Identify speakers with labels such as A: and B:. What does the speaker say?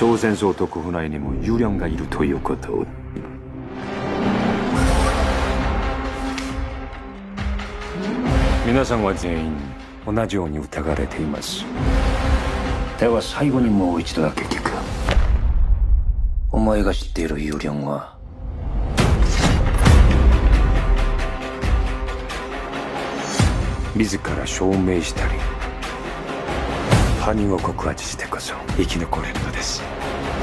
A: 朝鮮総督府内にもユリョンがいるということを。皆さんは全員同じように疑われています。では最後にもう一度だけ聞く。お前が知っているユリョンは自ら証明したり犯人を告発してこそ生き残れるのです。